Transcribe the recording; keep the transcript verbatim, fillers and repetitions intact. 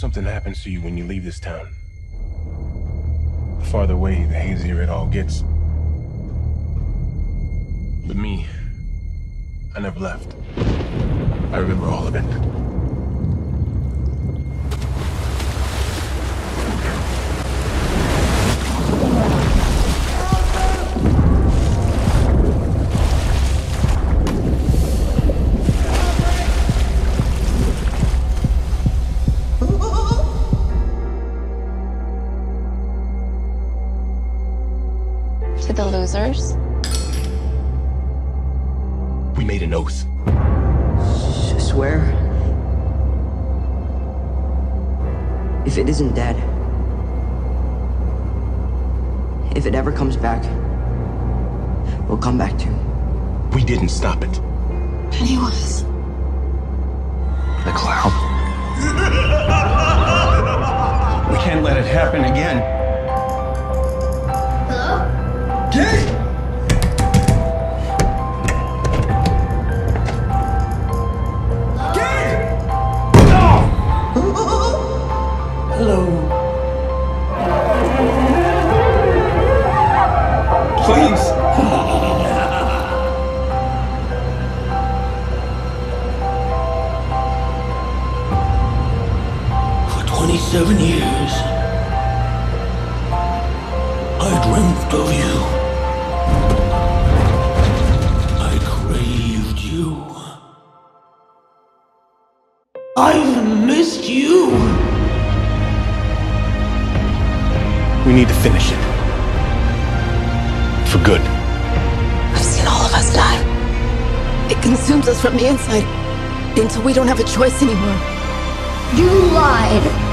something happens to you when you leave this town. The farther away, the hazier it all gets. But me, I never left. I remember all of it. To the losers? We made an oath. S- swear? If it isn't dead, if it ever comes back, we'll come back to. We didn't stop it. Pennywise. The clown. We can't let it happen again. Hello? Kate! Hello. Please! For twenty-seven years, I dreamt of you. I craved you. I've missed you. We need to finish it. For good. I've seen all of us die. It consumes us from the inside until we don't have a choice anymore. You lied.